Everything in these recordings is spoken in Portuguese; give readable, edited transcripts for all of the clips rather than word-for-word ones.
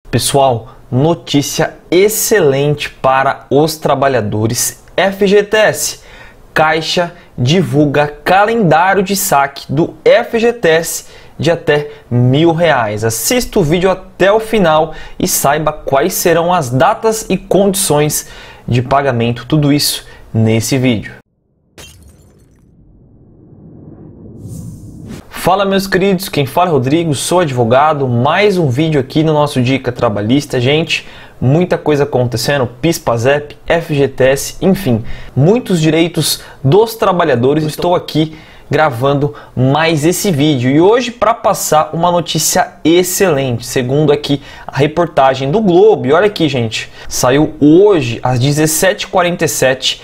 Pessoal, notícia excelente para os trabalhadores. FGTS. Caixa divulga calendário de saque do FGTS de até R$1.000. Assista o vídeo até o final e saiba quais serão as datas e condições de pagamento. Tudo isso nesse vídeo. Fala, meus queridos, quem fala é Rodrigo, sou advogado. Mais um vídeo aqui no nosso Dica Trabalhista. Gente, muita coisa acontecendo, PIS, PASEP, FGTS, enfim, muitos direitos dos trabalhadores. Estou aqui gravando mais esse vídeo e hoje para passar uma notícia excelente, segundo aqui a reportagem do Globo. E olha aqui, gente, saiu hoje às 17h47,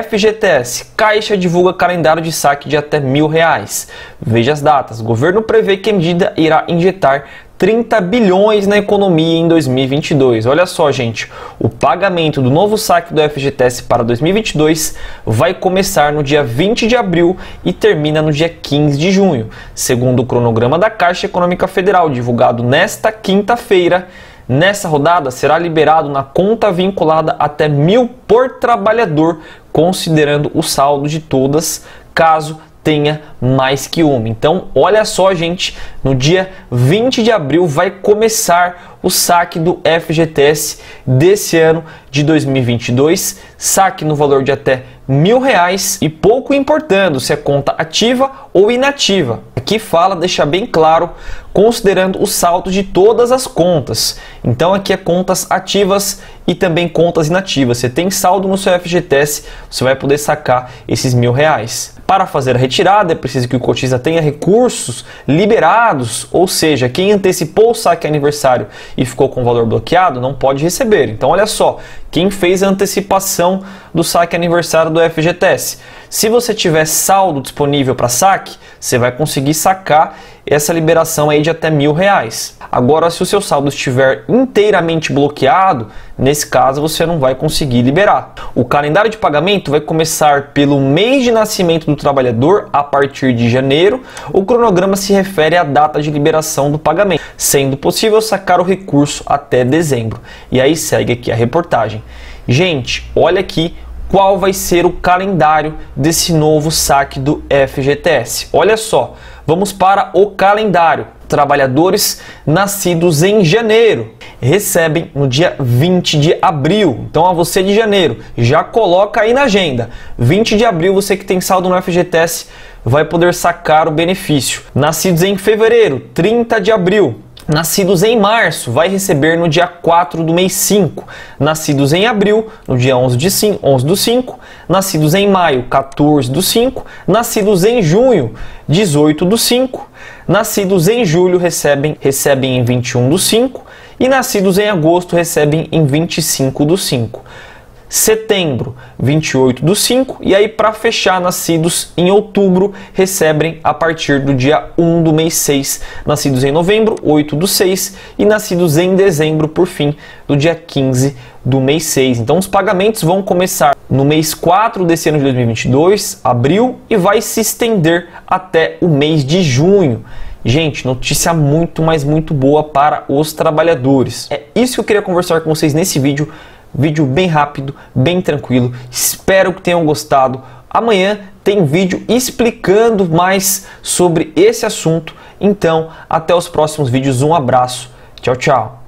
FGTS, Caixa divulga calendário de saque de até R$1.000. Veja as datas. O governo prevê que a medida irá injetar 30 bilhões na economia em 2022. Olha só, gente, o pagamento do novo saque do FGTS para 2022 vai começar no dia 20 de abril e termina no dia 15 de junho. Segundo o cronograma da Caixa Econômica Federal, divulgado nesta quinta-feira, nessa rodada será liberado na conta vinculada até R$1.000 por trabalhador, considerando o saldo de todas, caso tenha mais que uma. Então, olha só, gente, no dia 20 de abril vai começar o saque do FGTS desse ano de 2022, saque no valor de até R$1.000 e pouco importando se é conta ativa ou inativa. Aqui fala, deixa bem claro, considerando o saldo de todas as contas. Então aqui é contas ativas e também contas inativas. Você tem saldo no seu FGTS, você vai poder sacar esses R$1.000. Para fazer a retirada é preciso que o cotista tenha recursos liberados, ou seja, quem antecipou o saque aniversário e ficou com o valor bloqueado não pode receber. Então olha só, quem fez a antecipação do saque aniversário do FGTS, se você tiver saldo disponível para saque, você vai conseguir sacar essa liberação aí de até R$1.000. Agora, se o seu saldo estiver inteiramente bloqueado, nesse caso você não vai conseguir liberar. O calendário de pagamento vai começar pelo mês de nascimento do trabalhador a partir de janeiro. O cronograma se refere à data de liberação do pagamento, sendo possível sacar o recurso até dezembro. E aí segue aqui a reportagem. Gente, olha aqui qual vai ser o calendário desse novo saque do FGTS. Olha só, vamos para o calendário. Trabalhadores nascidos em janeiro recebem no dia 20 de abril. Então, a você de janeiro, já coloca aí na agenda. 20 de abril, você que tem saldo no FGTS vai poder sacar o benefício. Nascidos em fevereiro, 30 de abril. Nascidos em março, vai receber no dia 4 do mês 5. Nascidos em abril, no dia 11 do 5. Nascidos em maio, 14 do 5. Nascidos em junho, 18 do 5. Nascidos em julho recebem em 21 do 5. E nascidos em agosto recebem em 25 do 5. Setembro, 28 do 5, e aí para fechar, nascidos em outubro recebem a partir do dia 1 do mês 6, nascidos em novembro, 8 do 6, e nascidos em dezembro, por fim, do dia 15 do mês 6. Então os pagamentos vão começar no mês 4 desse ano de 2022, abril, e vai se estender até o mês de junho. Gente, notícia muito, mas muito boa para os trabalhadores. É isso que eu queria conversar com vocês nesse vídeo. Vídeo bem rápido, bem tranquilo. Espero que tenham gostado. Amanhã tem vídeo explicando mais sobre esse assunto. Então, até os próximos vídeos. Um abraço. Tchau, tchau.